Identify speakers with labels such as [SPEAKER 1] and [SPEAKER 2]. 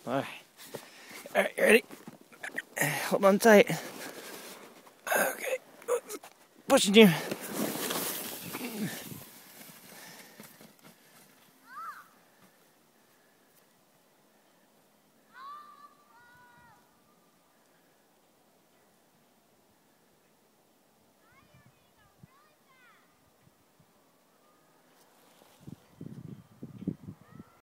[SPEAKER 1] Alright. Alright, you ready? Hold on tight. Okay. Pushing you.